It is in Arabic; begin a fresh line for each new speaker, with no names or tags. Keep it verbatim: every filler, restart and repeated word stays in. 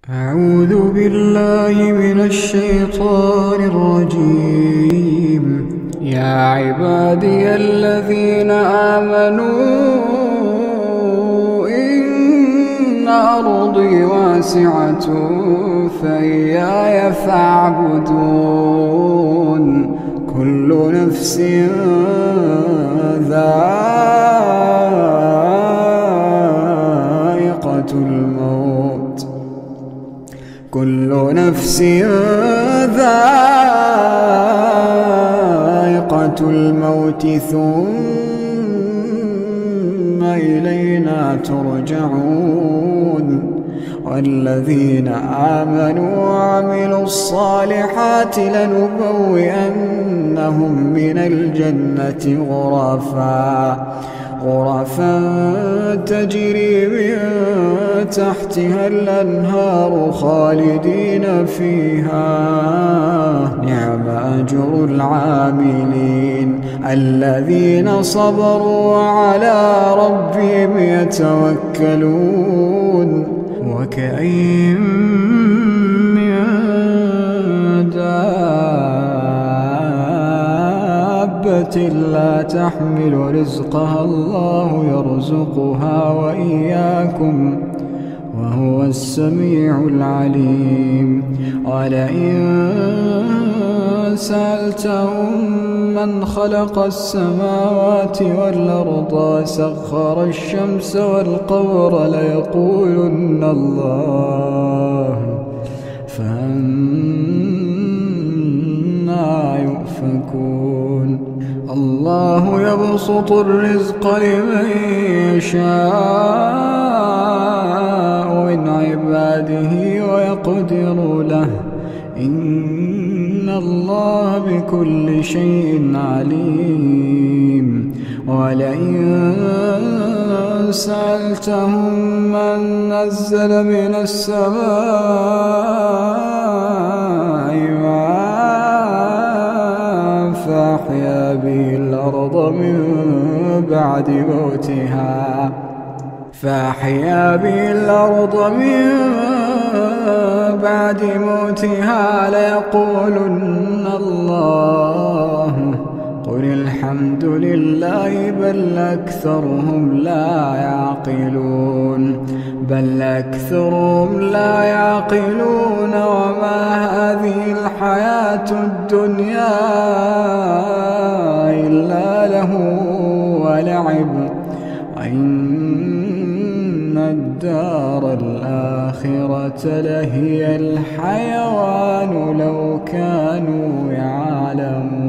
أعوذ بالله من الشيطان الرجيم. يا عبادي الذين آمنوا إن أرضي واسعة فإياي فاعبدون. كل نفس ذائقة الموت كل نفس ذائقة الموت ثم إلينا ترجعون. والذين آمنوا وعملوا الصالحات لنبوئنهم من الجنة غرفا غرفا تجري من تحتها الأنهار خالدين فيها. نعم أجر العاملين الذين صبروا وعلى ربهم يتوكلون. وكأين من دابة لا تحمل رزقها الله يرزقها وإياكم وهو السميع العليم. ولئن سألتهم من خلق السماوات والأرض وسخر الشمس والقمر ليقولن الله فأنى يؤفكون. الله يبسط الرزق لمن يشاء من عباده ويقدر له إن الله بكل شيء عليم. ولئن سألتهم من نزل من السماء ماء فأحيا به الأرض من بعد موتها فأحيا به الأرض من بعد موتها ليقولن الله قل الحمد لله بل أكثرهم لا يعقلون بل أكثرهم لا يعقلون. وما هذه الحياة الدنيا إلا له ولعب وإن الدار الآخرة لهي الحيوان لو كانوا يعلمون.